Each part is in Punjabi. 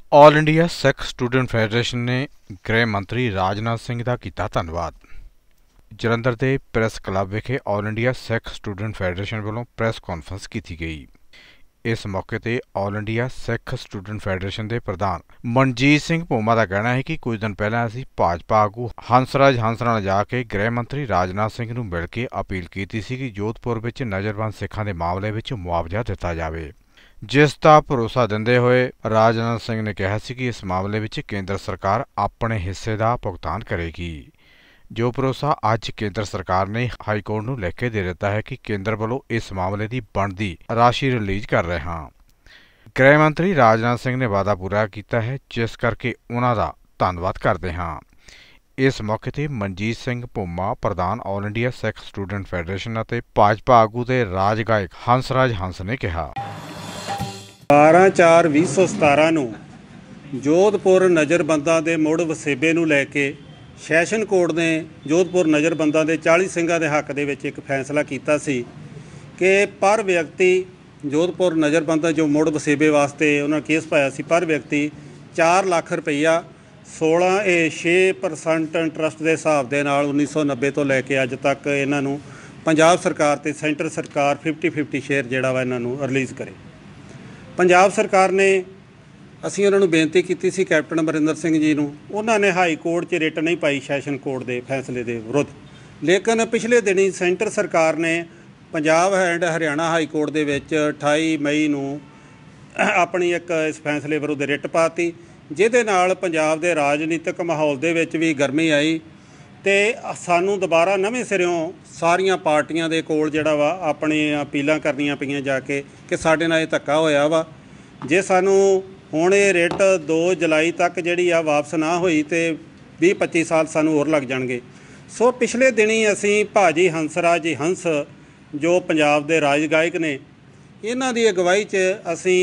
ਆਲ ਇੰਡੀਆ ਸਿੱਖ ਸਟੂਡੈਂਟ ਫੈਡਰੇਸ਼ਨ ਨੇ ਗ੍ਰਹਿ ਮੰਤਰੀ ਰਾਜਨਾਥ ਸਿੰਘ ਦਾ ਕੀਤਾ ਧੰਨਵਾਦ। ਜਲੰਧਰ ਦੇ ਪ੍ਰੈਸ ਕਲੱਬ ਵਿਖੇ all India Sikh student federation ਵੱਲੋਂ ਪ੍ਰੈਸ ਕਾਨਫਰੰਸ ਕੀਤੀ ਗਈ। ਇਸ ਮੌਕੇ ਤੇ all India Sikh student federation ਦੇ ਪ੍ਰਧਾਨ ਮਨਜੀਤ ਸਿੰਘ ਭੋਮਾ ਦਾ ਕਹਿਣਾ ਹੈ ਕਿ ਕੁਝ ਦਿਨ ਪਹਿਲਾਂ ਅਸੀਂ ਭਾਜਪਾ ਆਗੂ ਹੰਸਰਾਜ ਹੰਸ ਨਾਲ ਜਾ ਕੇ ਗ੍ਰਹਿ ਮੰਤਰੀ ਰਾਜਨਾਥ ਸਿੰਘ ਨੂੰ ਮਿਲ ਕੇ ਅਪੀਲ ਕੀਤੀ ਸੀ ਕਿ ਜੋਧਪੁਰ ਵਿੱਚ ਨਜ਼ਰਬੰਦ ਸਿੱਖਾਂ ਦੇ ਮਾਮਲੇ ਵਿੱਚ ਮੁਆਵਜ਼ਾ ਦਿੱਤਾ ਜਾਵੇ, ਜਿਸ ਦਾ ਭਰੋਸਾ ਦਿੰਦੇ ਹੋਏ ਰਾਜਨਾਥ ਸਿੰਘ ਨੇ ਕਿਹਾ ਸੀ ਕਿ ਇਸ ਮਾਮਲੇ ਵਿੱਚ ਕੇਂਦਰ ਸਰਕਾਰ ਆਪਣੇ ਹਿੱਸੇ ਦਾ ਭੁਗਤਾਨ ਕਰੇਗੀ। ਜੋ ਭਰੋਸਾ ਅੱਜ ਕੇਂਦਰ ਸਰਕਾਰ ਨੇ ਹਾਈਕੋਰਟ ਨੂੰ ਲਿਖ ਕੇ ਦੇ ਦਿੱਤਾ ਹੈ ਕਿ ਕੇਂਦਰ ਵੱਲੋਂ ਇਸ ਮਾਮਲੇ ਦੀ ਬਣਦੀ ਰਾਸ਼ੀ ਰਿਲੀਜ਼ ਕਰ ਰਹੇ ਹਾਂ। ਗ੍ਰਹਿ ਮੰਤਰੀ ਰਾਜਨਾਥ ਸਿੰਘ ਨੇ ਵਾਅਦਾ ਪੂਰਾ ਕੀਤਾ ਹੈ, ਜਿਸ ਕਰਕੇ ਉਹਨਾਂ ਦਾ ਧੰਨਵਾਦ ਕਰਦੇ ਹਾਂ। ਇਸ ਮੌਕੇ ਤੇ ਮਨਜੀਤ ਸਿੰਘ ਭੋਮਾ, ਪ੍ਰਧਾਨ all India Sikh student federation ਅਤੇ ਭਾਜਪਾ ਆਗੂ ਤੇ ਰਾਜ ਗਾਇਕ ਹੰਸਰਾਜ ਹੰਸ ਨੇ ਕਿਹਾ। 12/4/2017 ਨੂੰ ਜੋਧਪੁਰ ਨਜ਼ਰਬੰਦਾਂ ਦੇ ਮੁੜ ਵਸੇਬੇ ਨੂੰ ਲੈ ਕੇ ਸੈਸ਼ਨ ਕੋਰਟ ਨੇ ਜੋਧਪੁਰ ਨਜ਼ਰਬੰਦਾਂ ਦੇ 40 ਸਿੰਘਾਂ ਦੇ ਹੱਕ ਦੇ ਵਿੱਚ ਇੱਕ ਫੈਸਲਾ ਕੀਤਾ ਸੀ ਕਿ ਪਰ ਵਿਅਕਤੀ ਜੋਧਪੁਰ ਨਜ਼ਰਬੰਦਾਂ ਜੋ ਮੁੜ ਵਸੇਬੇ ਵਾਸਤੇ ਉਹਨਾਂ ਕੇਸ ਪਾਇਆ ਸੀ, ਪਰ ਵਿਅਕਤੀ 4 ਲੱਖ ਰੁਪਈਆ 6% ਇੰਟਰਸਟ ਦੇ ਹਿਸਾਬ ਦੇ ਨਾਲ 1990 ਤੋਂ ਲੈ ਕੇ ਅੱਜ ਤੱਕ ਇਹਨਾਂ ਨੂੰ ਪੰਜਾਬ ਸਰਕਾਰ ਤੇ ਸੈਂਟਰ ਸਰਕਾਰ 50-50 ਸ਼ੇਅਰ ਜਿਹੜਾ ਵਾ ਇਹਨਾਂ ਨੂੰ ਰਿਲੀਜ਼ ਕਰੇ। ਪੰਜਾਬ ਸਰਕਾਰ ਨੇ ਅਸੀਂ ਉਹਨਾਂ ਨੂੰ ਬੇਨਤੀ ਕੀਤੀ ਸੀ, ਕੈਪਟਨ ਅਮਰਿੰਦਰ ਸਿੰਘ ਜੀ ਨੂੰ, ਉਹਨਾਂ ਨੇ ਹਾਈ ਕੋਰਟ 'ਚ ਰਿਟ ਨਹੀਂ ਪਾਈ ਸੈਸ਼ਨ ਕੋਰਟ ਦੇ ਫੈਸਲੇ ਦੇ ਵਿਰੁੱਧ। ਲੇਕਿਨ ਪਿਛਲੇ ਦਿਨੀ ਸੈਂਟਰ ਸਰਕਾਰ ਨੇ Punjab and Haryana high court ਦੇ ਵਿੱਚ 28 ਮਈ ਨੂੰ ਆਪਣੀ ਇੱਕ ਇਸ ਫੈਸਲੇ ਵਿਰੁੱਧ ਰਿਟ ਪਾਤੀ, ਜਿਹਦੇ ਨਾਲ ਪੰਜਾਬ ਦੇ ਰਾਜਨੀਤਿਕ ਮਾਹੌਲ ਦੇ ਵਿੱਚ ਵੀ ਗਰਮੀ ਆਈ ਅਤੇ ਸਾਨੂੰ ਦੁਬਾਰਾ ਨਵੇਂ ਸਿਰਿਓਂ ਸਾਰੀਆਂ ਪਾਰਟੀਆਂ ਦੇ ਕੋਲ ਜਿਹੜਾ ਵਾ ਆਪਣੀਆਂ ਅਪੀਲਾਂ ਕਰਨੀਆਂ ਪਈਆਂ ਜਾ ਕੇ ਕਿ ਸਾਡੇ ਨਾਲ ਇਹ ਧੱਕਾ ਹੋਇਆ ਵਾ। ਜੇ ਸਾਨੂੰ ਹੁਣ ਇਹ ਰਿਟ 2 ਜੁਲਾਈ ਤੱਕ ਜਿਹੜੀ ਆ ਵਾਪਸ ਨਾ ਹੋਈ ਤਾਂ 20-25 ਸਾਲ ਸਾਨੂੰ ਹੋਰ ਲੱਗ ਜਾਣਗੇ। ਸੋ ਪਿਛਲੇ ਦਿਨੀ ਅਸੀਂ ਭਾਜੀ ਹੰਸਰਾਜ ਜੀ ਹੰਸ ਜੋ ਪੰਜਾਬ ਦੇ ਰਾਜ ਗਾਇਕ ਨੇ, ਇਹਨਾਂ ਦੀ ਅਗਵਾਈ 'ਚ ਅਸੀਂ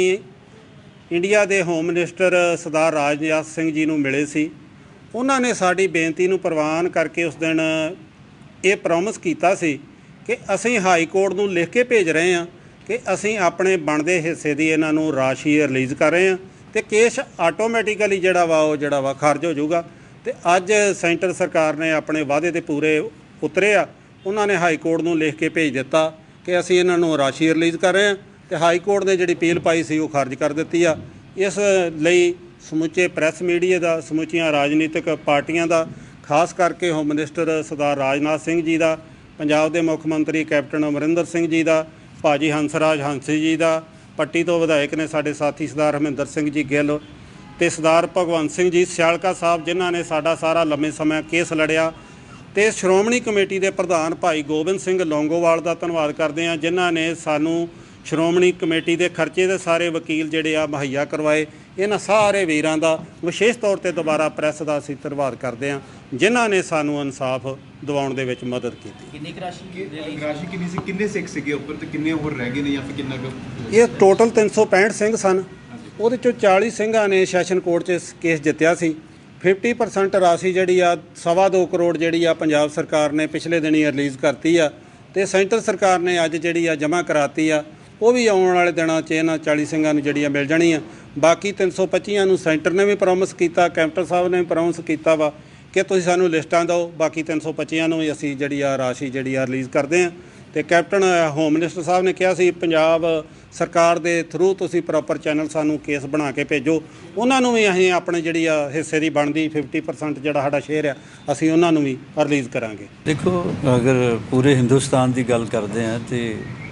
ਇੰਡੀਆ ਦੇ ਹੋਮ ਮਿਨਿਸਟਰ ਸਰਦਾਰ ਰਾਜਨਾਥ ਸਿੰਘ ਜੀ ਨੂੰ ਮਿਲੇ ਸੀ। ਉਹਨਾਂ ਨੇ ਸਾਡੀ ਬੇਨਤੀ ਨੂੰ ਪ੍ਰਵਾਨ ਕਰਕੇ ਉਸ ਦਿਨ ਇਹ ਪ੍ਰੋਮਿਸ ਕੀਤਾ ਸੀ ਕਿ ਅਸੀਂ ਹਾਈ ਕੋਰਟ ਨੂੰ ਲਿਖ ਕੇ ਭੇਜ ਰਹੇ ਹਾਂ ਕਿ ਅਸੀਂ ਆਪਣੇ ਬਣਦੇ ਹਿੱਸੇ ਦੀ ਇਹਨਾਂ ਨੂੰ ਰਾਸ਼ੀ ਰਿਲੀਜ਼ ਕਰ ਰਹੇ ਹਾਂ ਅਤੇ ਕੇਸ ਆਟੋਮੈਟੀਕਲੀ ਜਿਹੜਾ ਵਾ ਖਾਰਜ ਹੋ ਜਾਊਗਾ। ਅਤੇ ਅੱਜ ਸੈਂਟਰ ਸਰਕਾਰ ਨੇ ਆਪਣੇ ਵਾਅਦੇ 'ਤੇ ਪੂਰੇ ਉਤਰੇ ਆ। ਉਹਨਾਂ ਨੇ ਹਾਈ ਕੋਰਟ ਨੂੰ ਲਿਖ ਕੇ ਭੇਜ ਦਿੱਤਾ ਕਿ ਅਸੀਂ ਇਹਨਾਂ ਨੂੰ ਰਾਸ਼ੀ ਰਿਲੀਜ਼ ਕਰ ਰਹੇ ਹਾਂ ਅਤੇ ਹਾਈ ਕੋਰਟ ਨੇ ਜਿਹੜੀ ਅਪੀਲ ਪਾਈ ਸੀ ਉਹ ਖਾਰਜ ਕਰ ਦਿੱਤੀ ਆ। ਇਸ ਲਈ ਸਮੁੱਚੇ ਪ੍ਰੈਸ ਮੀਡੀਆ ਦਾ, ਸਮੁੱਚੀਆਂ ਰਾਜਨੀਤਿਕ ਪਾਰਟੀਆਂ ਦਾ, ਖਾਸ ਕਰਕੇ ਹੋਮ ਮਿਨਿਸਟਰ ਸਰਦਾਰ ਰਾਜਨਾਥ ਸਿੰਘ ਜੀ ਦਾ, ਪੰਜਾਬ ਦੇ ਮੁੱਖ ਮੰਤਰੀ ਕੈਪਟਨ ਅਮਰਿੰਦਰ ਸਿੰਘ ਜੀ ਦਾ, ਭਾਜੀ ਹੰਸਰਾਜ ਹੰਸ ਜੀ ਦਾ, ਪੱਟੀ ਤੋਂ ਵਿਧਾਇਕ ਨੇ ਸਾਡੇ ਸਾਥੀ ਸਰਦਾਰ ਹਰਮਿੰਦਰ ਸਿੰਘ ਜੀ ਗਿੱਲ ਅਤੇ ਸਰਦਾਰ ਭਗਵੰਤ ਸਿੰਘ ਜੀ ਸਿਆਲਕਾ ਸਾਹਿਬ, ਜਿਨ੍ਹਾਂ ਨੇ ਸਾਡਾ ਸਾਰਾ ਲੰਮੇ ਸਮੇਂ ਕੇਸ ਲੜਿਆ, ਅਤੇ ਸ਼੍ਰੋਮਣੀ ਕਮੇਟੀ ਦੇ ਪ੍ਰਧਾਨ ਭਾਈ ਗੋਬਿੰਦ ਸਿੰਘ ਲੌਂਗੋਵਾਲ ਦਾ ਧੰਨਵਾਦ ਕਰਦੇ ਹਾਂ, ਜਿਨ੍ਹਾਂ ਨੇ ਸਾਨੂੰ ਸ਼੍ਰੋਮਣੀ ਕਮੇਟੀ ਦੇ ਖਰਚੇ ਦੇ ਸਾਰੇ ਵਕੀਲ ਜਿਹੜੇ ਆ ਮੁਹੱਈਆ ਕਰਵਾਏ। ਇਹਨਾਂ ਸਾਰੇ ਵੀਰਾਂ ਦਾ ਵਿਸ਼ੇਸ਼ ਤੌਰ 'ਤੇ ਦੁਬਾਰਾ ਪ੍ਰੈਸ ਦਾ ਅਸੀਂ ਧੰਨਵਾਦ ਕਰਦੇ ਹਾਂ, ਜਿਨ੍ਹਾਂ ਨੇ ਸਾਨੂੰ ਇਨਸਾਫ ਦਿਵਾਉਣ ਦੇ ਵਿੱਚ ਮਦਦ ਕੀਤੀ। ਕਿੰਨੀ ਰਾਸ਼ੀ ਕਿੰਨੀ ਸੀ, ਕਿੰਨੇ ਸਿੱਖ ਸੀਗੇ ਉੱਪਰ ਤੇ ਕਿੰਨੇ ਹੋਰ ਰਹਿ ਗਏ ਨੇ ਜਾਂ ਫਿਰ ਕਿੰਨਾ ਕੁ? ਇਹ ਟੋਟਲ 365 ਸਿੰਘ ਸਨ। ਉਹਦੇ 'ਚੋਂ 40 ਸਿੰਘਾਂ ਨੇ ਸੈਸ਼ਨ ਕੋਰਟ 'ਚ ਕੇਸ ਜਿੱਤਿਆ ਸੀ। 50% ਰਾਸ਼ੀ ਜਿਹੜੀ ਆ 2.25 ਕਰੋੜ ਜਿਹੜੀ ਆ ਪੰਜਾਬ ਸਰਕਾਰ ਨੇ ਪਿਛਲੇ ਦਿਨੀ ਰਿਲੀਜ਼ ਕਰਤੀ ਆ ਅਤੇ ਸੈਂਟਰ ਸਰਕਾਰ ਨੇ ਅੱਜ ਜਿਹੜੀ ਆ ਜਮ੍ਹਾਂ ਕਰਾਤੀ ਆ। ਉਹ ਵੀ ਆਉਣ ਵਾਲੇ ਦਿਨਾਂ 'ਚ ਇਹਨਾਂ 40 ਸਿੰਘਾਂ ਨੂੰ ਜਿਹੜੀ ਆ ਮਿਲ ਜਾਣੀ ਆ। ਬਾਕੀ 325 ਨੂੰ ਸੈਂਟਰ ਨੇ ਵੀ ਪ੍ਰੋਮਿਸ ਕੀਤਾ, ਕੈਪਟਨ ਸਾਹਿਬ ਨੇ ਵੀ ਪ੍ਰੋਮਿਸ ਕੀਤਾ ਵਾ ਕਿ ਤੁਸੀਂ ਸਾਨੂੰ ਲਿਸਟਾਂ ਦਿਓ। ਬਾਕੀ 325 ਨੂੰ ਵੀ ਅਸੀਂ ਜਿਹੜੀ ਆ ਰਾਸ਼ੀ ਜਿਹੜੀ ਆ ਰਿਲੀਜ਼ ਕਰਦੇ ਹਾਂ। ਅਤੇ ਕੈਪਟਨ ਹੋਮ ਮਿਨਿਸਟਰ ਸਾਹਿਬ ਨੇ ਕਿਹਾ ਸੀ ਪੰਜਾਬ ਸਰਕਾਰ ਦੇ ਥਰੂ ਤੁਸੀਂ ਪ੍ਰੋਪਰ ਚੈਨਲ ਸਾਨੂੰ ਕੇਸ ਬਣਾ ਕੇ ਭੇਜੋ, ਉਹਨਾਂ ਨੂੰ ਵੀ ਅਸੀਂ ਆਪਣੇ ਜਿਹੜੀ ਆ ਹਿੱਸੇ ਦੀ ਬਣਦੀ 50% ਜਿਹੜਾ ਸਾਡਾ ਸ਼ੇਅਰ ਆ ਅਸੀਂ ਉਹਨਾਂ ਨੂੰ ਵੀ ਰਿਲੀਜ਼ ਕਰਾਂਗੇ। ਦੇਖੋ, ਅਗਰ ਪੂਰੇ ਹਿੰਦੁਸਤਾਨ ਦੀ ਗੱਲ ਕਰਦੇ ਹਾਂ ਤਾਂ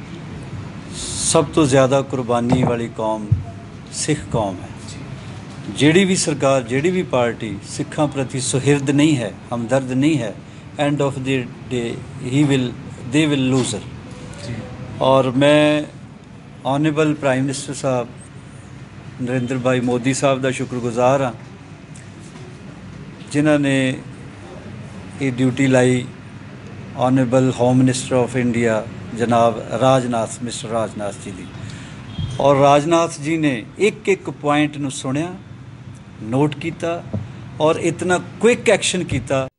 ਸਭ ਤੋਂ ਜ਼ਿਆਦਾ ਕੁਰਬਾਨੀ ਵਾਲੀ ਕੌਮ ਸਿੱਖ ਕੌਮ ਹੈ। ਜਿਹੜੀ ਵੀ ਸਰਕਾਰ, ਜਿਹੜੀ ਵੀ ਪਾਰਟੀ ਸਿੱਖਾਂ ਪ੍ਰਤੀ ਸੁਹਿਰਦ ਨਹੀਂ ਹੈ, ਹਮਦਰਦ ਨਹੀਂ ਹੈ, end of the day they will loser. ਔਰ ਮੈਂ honourable prime minister Sahib Narinder Bhai Modi ਸਾਹਿਬ ਦਾ ਸ਼ੁਕਰਗੁਜ਼ਾਰ ਹਾਂ, ਜਿਨ੍ਹਾਂ ਨੇ ਇਹ ਡਿਊਟੀ ਲਾਈ honourable home minister of India ਜਨਾਬ ਮਿਸਟਰ ਰਾਜਨਾਥ ਜੀ ਦੀ। ਔਰ ਰਾਜਨਾਥ ਜੀ ਨੇ ਇੱਕ ਪੁਆਇੰਟ ਨੂੰ ਸੁਣਿਆ, ਨੋਟ ਕੀਤਾ ਔਰ ਇਤਨਾ ਕੁਇਕ ਐਕਸ਼ਨ ਕੀਤਾ